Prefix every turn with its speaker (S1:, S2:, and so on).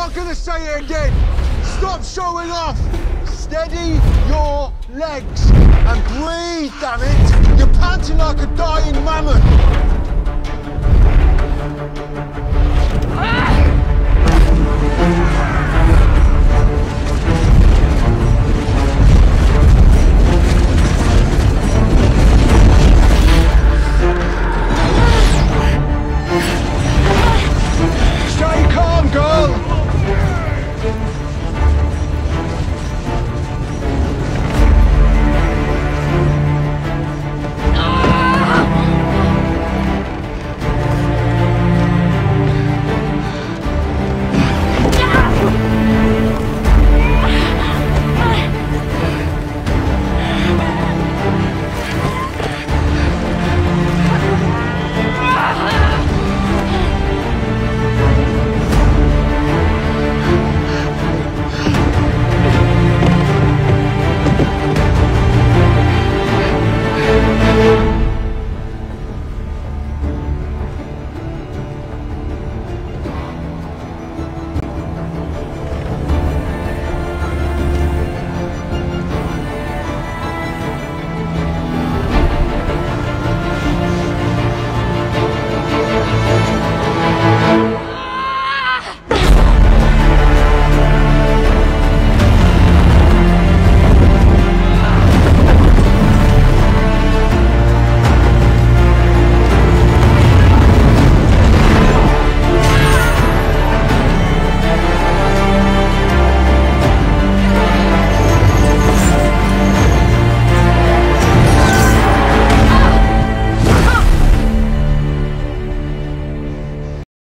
S1: not gonna say it again. Stop showing off. Steady your legs and breathe, damn it. You're panting like a dying mammoth.